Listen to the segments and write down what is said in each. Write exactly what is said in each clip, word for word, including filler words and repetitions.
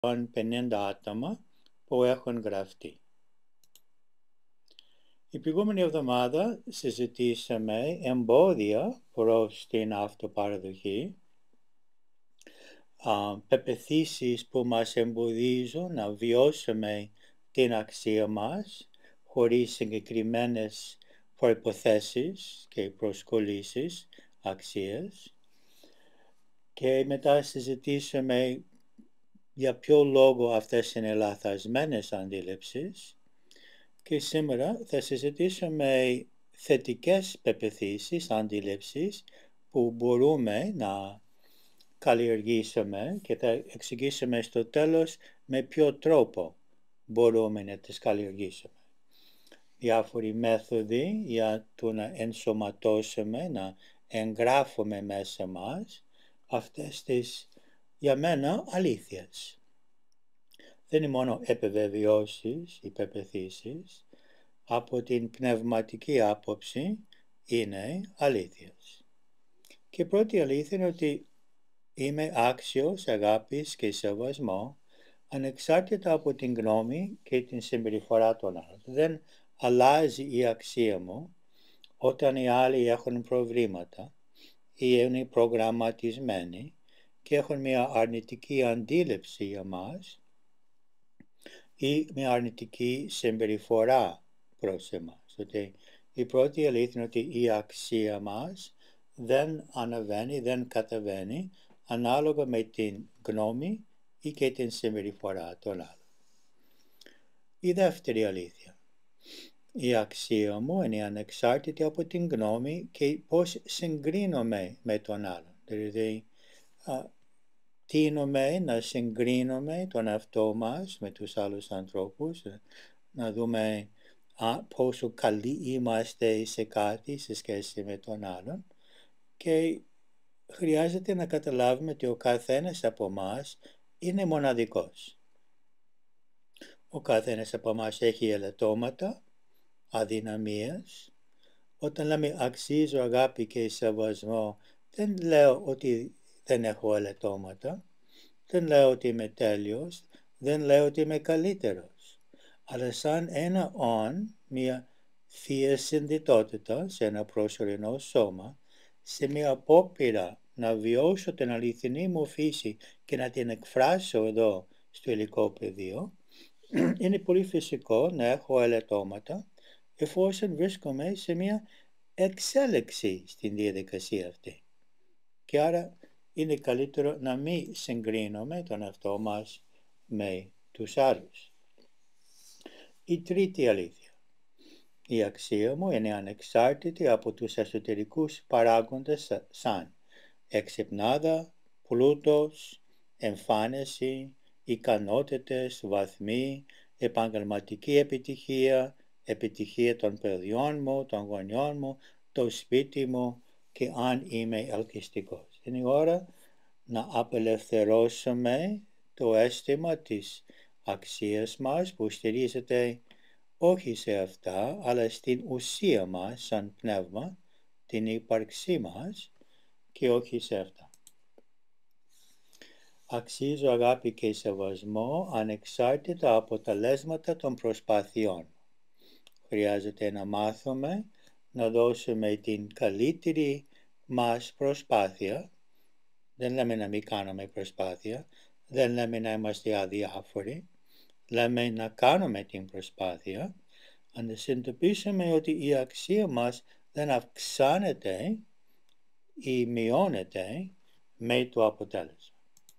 πενήντα άτομα που έχουν γραφτεί. Η προηγούμενη εβδομάδα συζητήσαμε εμπόδια προς την αυτοπαραδοχή, α, πεποιθήσεις που μας εμποδίζουν να βιώσουμε την αξία μας χωρίς συγκεκριμένες προϋποθέσεις και προσκολήσεις αξίες, και μετά συζητήσαμε για ποιο λόγο αυτές είναι λαθασμένες αντίληψεις, και σήμερα θα συζητήσουμε θετικές πεποιθήσεις, αντίληψεις που μπορούμε να καλλιεργήσουμε, και θα εξηγήσουμε στο τέλος με ποιο τρόπο μπορούμε να τις καλλιεργήσουμε. Διάφοροι μέθοδοι για το να ενσωματώσουμε, να εγγράφουμε μέσα μας αυτές τις, για μένα, αλήθειες. Δεν είναι μόνο επιβεβαιώσεις ή πεποιθήσεις, από την πνευματική άποψη είναι αλήθειες. Και η πρώτη αλήθεια είναι ότι είμαι άξιος αγάπης και σεβασμό, ανεξάρτητα από την γνώμη και την συμπεριφορά των άλλων. Δεν αλλάζει η αξία μου όταν οι άλλοι έχουν προβλήματα ή είναι προγραμματισμένοι και έχουν μια αρνητική αντίληψη για μας ή μια αρνητική συμπεριφορά προς εμάς. Ότι η πρώτη αλήθεια είναι ότι η αξία μας δεν αναβαίνει, δεν καταβαίνει ανάλογα με την γνώμη ή και την συμπεριφορά των άλλων. Η δεύτερη αλήθεια. Η αξία μου είναι ανεξάρτητη από την γνώμη και πώς συγκρίνομαι με τον άλλον. Δηλαδή, α, τείνουμε να συγκρίνουμε τον εαυτό μας με τους άλλους ανθρώπους, να δούμε α, πόσο καλοί είμαστε σε κάτι σε σχέση με τον άλλον, και χρειάζεται να καταλάβουμε ότι ο καθένας από εμάς είναι μοναδικός. Ο καθένας από εμάς έχει ελαττώματα, αδυναμίες. Όταν λέμε αξίζω αγάπη και σεβασμό, δεν λέω ότι δεν έχω ελαττώματα, δεν λέω ότι είμαι τέλειος, δεν λέω ότι είμαι καλύτερος. Αλλά σαν ένα «ον», μια θεία συνδυτότητα σε ένα προσωρινό σώμα, σε μια απόπειρα να βιώσω την αληθινή μου φύση και να την εκφράσω εδώ στο υλικό πεδίο, είναι πολύ φυσικό να έχω ελαττώματα, εφόσον βρίσκομαι σε μια εξέλιξη στην διαδικασία αυτή. Και άρα είναι καλύτερο να μην συγκρίνουμε τον εαυτό μας με τους άλλους. Η τρίτη αλήθεια. Η αξία μου είναι ανεξάρτητη από τους εσωτερικούς παράγοντες σαν εξυπνάδα, πλούτος, εμφάνιση, ικανότητες, βαθμοί, επαγγελματική επιτυχία, επιτυχία των παιδιών μου, των γονιών μου, το σπίτι μου και αν είμαι ελκυστικός. Είναι η ώρα να απελευθερώσουμε το αίσθημα της αξίας μας που στηρίζεται όχι σε αυτά, αλλά στην ουσία μας σαν πνεύμα, την ύπαρξή μας, και όχι σε αυτά. Αξίζω αγάπη και σεβασμό ανεξάρτητα από τα αποτελέσματα των προσπαθειών. Χρειάζεται να μάθουμε να δώσουμε την καλύτερη μας προσπάθεια. Δεν λέμε να μην κάνουμε προσπάθεια, δεν λέμε να είμαστε αδιάφοροι, λέμε να κάνουμε την προσπάθεια, αν να συνειδητοποιήσουμε ότι η αξία μας δεν αυξάνεται ή μειώνεται με το αποτέλεσμα.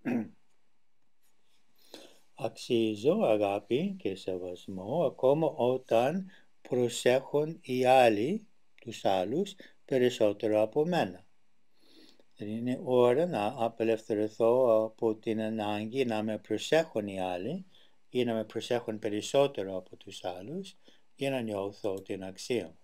Αξίζω αγάπη και σεβασμό ακόμα όταν προσέχουν οι άλλοι, τους άλλους, περισσότερο από μένα. Είναι ώρα να απελευθερωθώ από την ανάγκη να με προσέχουν οι άλλοι ή να με προσέχουν περισσότερο από τους άλλους για να νιώθω την αξία μου.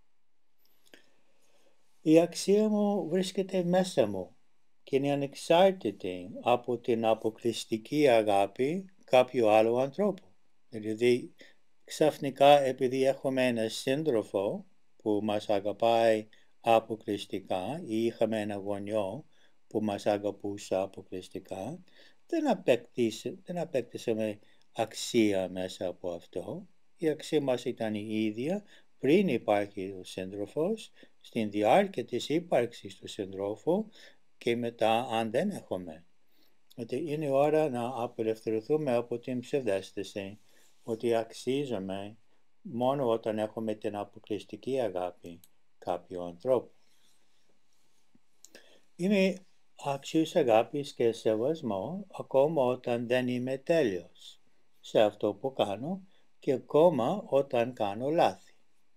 Η αξία μου βρίσκεται μέσα μου και είναι ανεξάρτητη από την αποκλειστική αγάπη κάποιου άλλου ανθρώπου. Δηλαδή, ξαφνικά επειδή έχουμε έναν σύντροφο που μας αγαπάει αποκλειστικά ή είχαμε ένα γονιό που μας αγαπούσε αποκλειστικά, δεν, απέκτησε, δεν απέκτησαμε αξία μέσα από αυτό. Η αξία μας ήταν η ίδια πριν υπάρχει ο σύντροφος, στην διάρκεια της ύπαρξης του συντρόφου και μετά αν δεν έχουμε. Ότι είναι ώρα να απελευθερωθούμε από την ψευδαίσθηση ότι αξίζουμε μόνο όταν έχουμε την αποκλειστική αγάπη κάποιου ανθρώπου. Είμαι άξιος αγάπης και σεβασμό ακόμα όταν δεν είμαι τέλειος σε αυτό που κάνω και ακόμα όταν κάνω λάθη.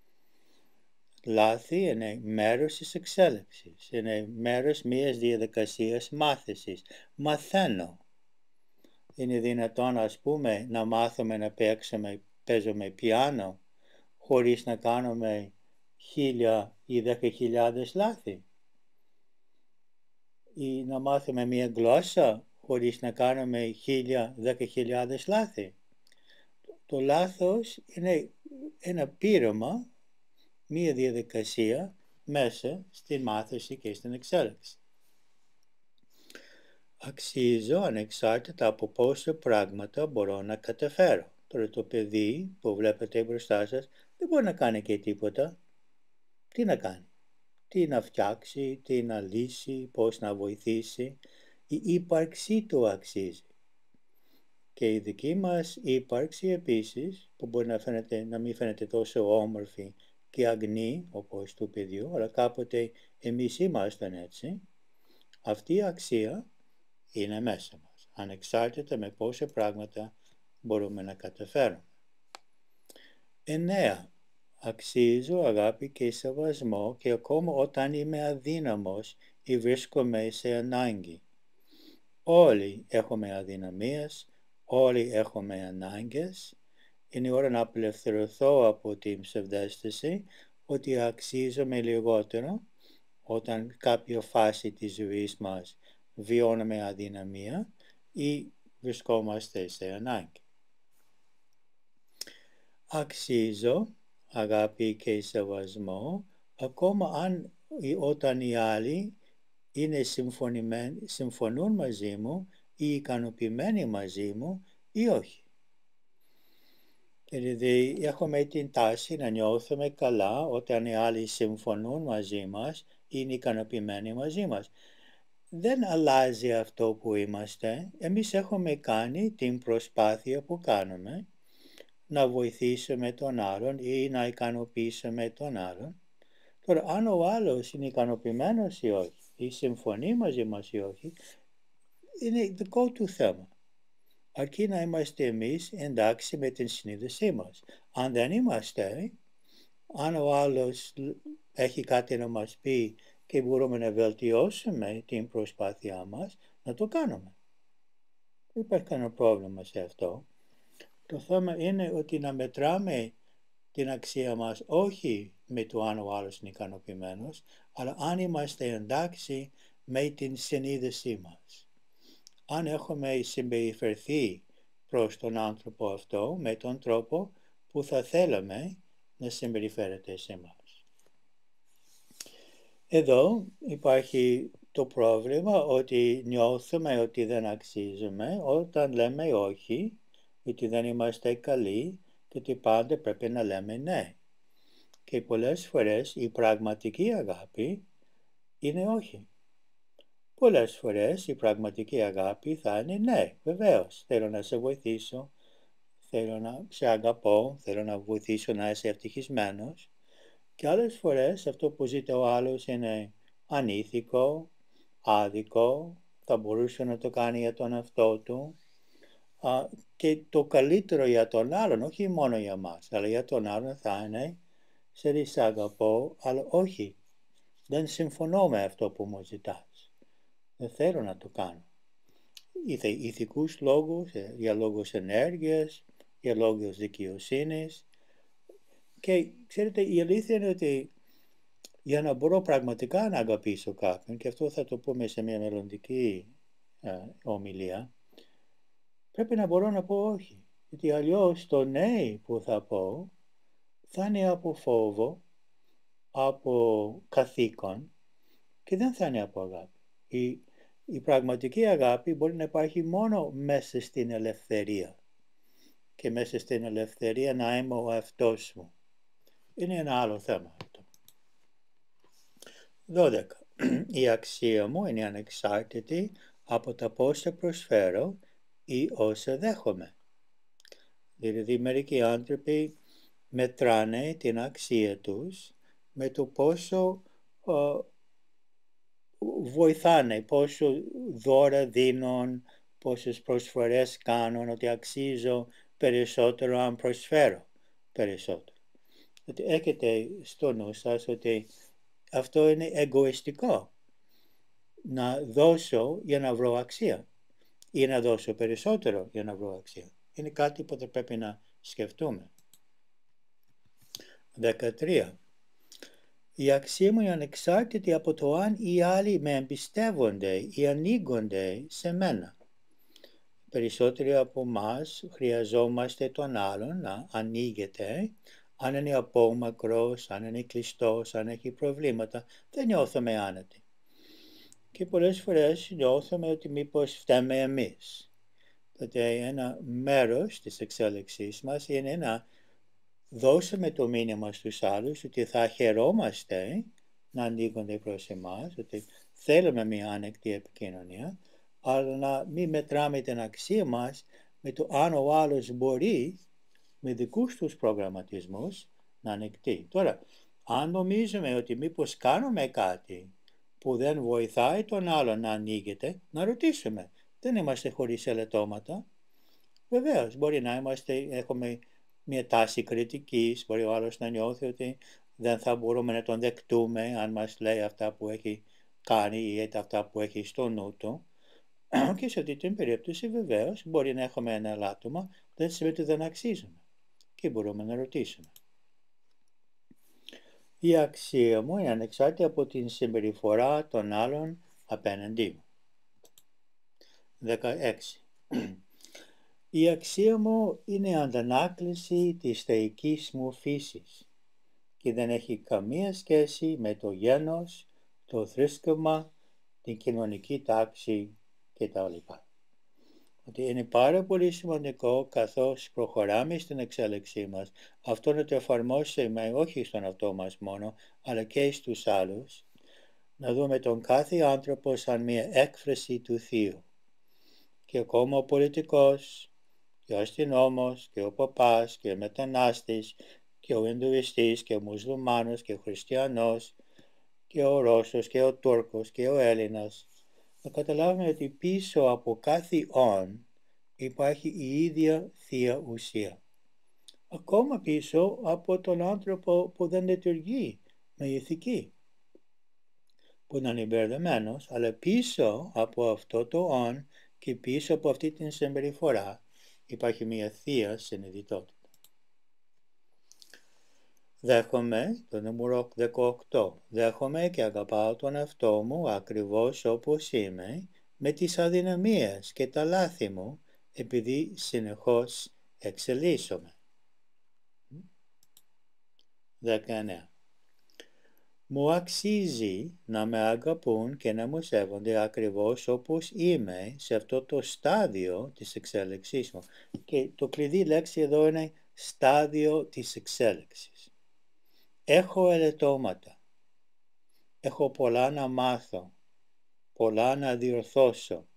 Λάθη είναι μέρος της εξέλιξης, είναι μέρος μιας διαδικασίας μάθησης. Μαθαίνω. Είναι δυνατόν, ας πούμε, να μάθουμε να παίξουμε, παίζουμε πιάνο χωρίς να κάνουμε χίλια ή δέκα χιλιάδες λάθη. Ή να μάθουμε μια γλώσσα χωρίς να κάνουμε χίλια, δέκα χιλιάδες λάθη. Το λάθος είναι ένα πείραμα, μια διαδικασία μέσα στη μάθηση και στην εξέλιξη. Αξίζω ανεξάρτητα από πόσα πράγματα μπορώ να καταφέρω. Τώρα το παιδί που βλέπετε μπροστά σας δεν μπορεί να κάνει και τίποτα. Τι να κάνει? Τι να φτιάξει, τι να λύσει, πώς να βοηθήσει. Η ύπαρξή του αξίζει. Και η δική μας ύπαρξη επίσης, που μπορεί να, φαίνεται, να μην φαίνεται τόσο όμορφη και αγνή όπως του παιδιού, αλλά κάποτε εμείς ήμασταν έτσι, αυτή η αξία είναι μέσα μας, ανεξάρτητα με πόσα πράγματα μπορούμε να καταφέρουμε. Εννέα. Αξίζω αγάπη και σεβασμό και ακόμα όταν είμαι αδύναμος ή βρίσκομαι σε ανάγκη. Όλοι έχουμε αδυναμίες, όλοι έχουμε ανάγκες. Είναι ώρα να απελευθερωθώ από την ψευδαίσθηση ότι αξίζομαι λιγότερο όταν κάποια φάση της ζωής μας βιώνουμε αδυναμία ή βρισκόμαστε σε ανάγκη. Αξίζω αγάπη και σεβασμό ακόμα αν όταν οι άλλοι είναι συμφωνούν μαζί μου ή ικανοποιημένοι μαζί μου ή όχι. Δηλαδή έχουμε την τάση να νιώθουμε καλά όταν οι άλλοι συμφωνούν μαζί μας ή είναι ικανοποιημένοι μαζί μας. Δεν αλλάζει αυτό που είμαστε. Εμείς έχουμε κάνει την προσπάθεια που κάνουμε να βοηθήσουμε τον άλλον ή να ικανοποιήσουμε τον άλλον. Τώρα, αν ο άλλος είναι ικανοποιημένος ή όχι, ή συμφωνεί μαζί μας ή όχι, είναι δικό του θέμα. Αρκεί να είμαστε εμείς εντάξει με την συνείδησή μας. Αν δεν είμαστε, αν ο άλλος έχει κάτι να μας πει και μπορούμε να βελτιώσουμε την προσπάθειά μας, να το κάνουμε. Δεν υπάρχει κανένα πρόβλημα σε αυτό. Το θέμα είναι ότι να μετράμε την αξία μας όχι με το αν ο άλλος είναι ικανοποιημένος, αλλά αν είμαστε εντάξει με την συνείδησή μας. Αν έχουμε συμπεριφερθεί προς τον άνθρωπο αυτό με τον τρόπο που θα θέλαμε να συμπεριφέρεται σε εμάς. Εδώ υπάρχει το πρόβλημα ότι νιώθουμε ότι δεν αξίζουμε όταν λέμε όχι, ότι δεν είμαστε καλοί και ότι πάντα πρέπει να λέμε ναι. Και πολλές φορές η πραγματική αγάπη είναι όχι. Πολλές φορές η πραγματική αγάπη θα είναι ναι, βεβαίως. Θέλω να σε βοηθήσω, θέλω να σε αγαπώ, θέλω να βοηθήσω να είσαι ευτυχισμένος. Και άλλες φορές αυτό που ζητεί ο άλλος είναι ανήθικο, άδικο, θα μπορούσε να το κάνει για τον εαυτό του. Α, και το καλύτερο για τον άλλον, όχι μόνο για μας, αλλά για τον άλλον θα είναι σε σ' αγαπώ, αλλά όχι, δεν συμφωνώ με αυτό που μου ζητάς. Δεν θέλω να το κάνω. Είτε ηθικούς λόγους, για λόγους ενέργειας, για λόγους δικαιοσύνης. Και ξέρετε, η αλήθεια είναι ότι για να μπορώ πραγματικά να αγαπήσω κάποιον, και αυτό θα το πούμε σε μια μελλοντική ε, ομιλία, πρέπει να μπορώ να πω όχι. Γιατί αλλιώς το ναι που θα πω θα είναι από φόβο, από καθήκον και δεν θα είναι από αγάπη. Η, Η πραγματική αγάπη μπορεί να υπάρχει μόνο μέσα στην ελευθερία. Και μέσα στην ελευθερία να είμαι ο εαυτός μου. Είναι ένα άλλο θέμα αυτό. δώδεκα. Η αξία μου είναι ανεξάρτητη από τα πόσα προσφέρω ή όσα δέχομαι. Δηλαδή μερικοί άνθρωποι μετράνε την αξία τους με το πόσο uh, βοηθάνε, πόσο δώρα δίνουν, πόσες προσφορές κάνουν, ότι αξίζω περισσότερο αν προσφέρω περισσότερο. Ότι έχετε στο νου σας ότι αυτό είναι εγωιστικό. Να δώσω για να βρω αξία ή να δώσω περισσότερο για να βρω αξία. Είναι κάτι που θα πρέπει να σκεφτούμε. δεκατρία. Η αξία μου είναι ανεξάρτητη από το αν οι άλλοι με εμπιστεύονται ή ανοίγονται σε μένα. Περισσότεροι από εμάς χρειαζόμαστε τον άλλον να ανοίγεται. Αν είναι απόμακρος, αν είναι κλειστός, αν έχει προβλήματα, δεν νιώθουμε άνετοι. Και πολλές φορές νιώθουμε ότι μήπως φταίμε εμείς. Τότε ένα μέρος της εξέλιξής μας είναι να δώσουμε το μήνυμα στους άλλους ότι θα χαιρόμαστε να ανοίγονται προς εμάς, ότι θέλουμε μια άνεκτη επικοινωνία, αλλά να μην μετράμε την αξία μας με το αν ο άλλος μπορεί με δικούς τους προγραμματισμούς να ανοιχτεί. Τώρα, αν νομίζουμε ότι μήπως κάνουμε κάτι που δεν βοηθάει τον άλλον να ανοίγεται, να ρωτήσουμε. Δεν είμαστε χωρίς ελαττώματα. Βεβαίως, μπορεί να είμαστε, έχουμε μια τάση κριτικής, μπορεί ο άλλος να νιώθει ότι δεν θα μπορούμε να τον δεκτούμε αν μας λέει αυτά που έχει κάνει ή αυτά που έχει στο νου του. Και σε αυτή την περίπτωση βεβαίως μπορεί να έχουμε ένα ελάττωμα, δεν σημαίνει ότι δεν αξίζουμε. Και μπορούμε να ρωτήσουμε. Η αξία μου είναι ανεξάρτητη από την συμπεριφορά των άλλων απέναντί μου. δεκαέξι. Η αξία μου είναι αντανάκληση της θεϊκής μου φύσης και δεν έχει καμία σχέση με το γένος, το θρήσκευμα, την κοινωνική τάξη κτλ. Ότι είναι πάρα πολύ σημαντικό καθώς προχωράμε στην εξέλιξή μας αυτό να το εφαρμόσουμε όχι στον εαυτό μας μόνο αλλά και στους άλλους, να δούμε τον κάθε άνθρωπο σαν μια έκφραση του Θείου. Και ακόμα ο πολιτικός και ο αστυνόμος και ο παπάς και ο μετανάστης και ο Ινδουιστής και ο Μουσουλμάνος και ο Χριστιανός και ο Ρώσος και ο Τούρκος και ο Έλληνας, να καταλάβουμε ότι πίσω από κάθε «ον» υπάρχει η ίδια Θεία Ουσία. Ακόμα πίσω από τον άνθρωπο που δεν λειτουργεί με ηθική, που είναι μπερδεμένος, αλλά πίσω από αυτό το «ον» και πίσω από αυτή την συμπεριφορά υπάρχει μια Θεία Συνειδητότητα. Δέχομαι, το νούμερο δεκαοκτώ, δέχομαι και αγαπάω τον εαυτό μου ακριβώς όπως είμαι, με τις αδυναμίες και τα λάθη μου, επειδή συνεχώς εξελίσσομαι. δεκαεννέα. Μου αξίζει να με αγαπούν και να μου σέβονται ακριβώς όπως είμαι σε αυτό το στάδιο της εξέλιξής μου. Και το κλειδί λέξη εδώ είναι στάδιο της εξέλιξης. Έχω ελαττώματα. Έχω πολλά να μάθω. Πολλά να διορθώσω.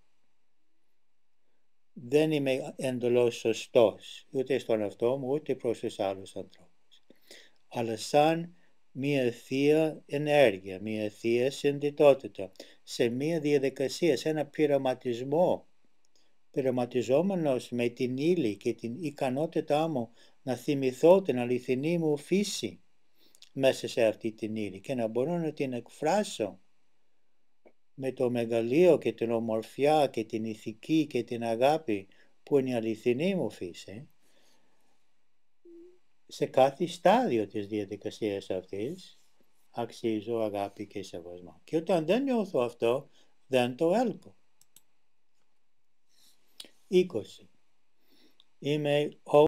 Δεν είμαι εντελώς σωστός, ούτε στον εαυτό μου, ούτε προς τους άλλους ανθρώπους. Αλλά σαν μια θεία ενέργεια, μια θεία συνειδητότητα, σε μια διαδικασία, σε ένα πειραματισμό, πειραματιζόμενος με την ύλη και την ικανότητά μου να θυμηθώ την αληθινή μου φύση μέσα σε αυτή την ύλη και να μπορώ να την εκφράσω με το μεγαλείο και την ομορφιά και την ηθική και την αγάπη που είναι η αληθινή μου φύση, σε κάθε στάδιο της διαδικασίας αυτής αξίζω αγάπη και σεβασμό. Και όταν δεν νιώθω αυτό, δεν το έλκω. είκοσι. Είμαι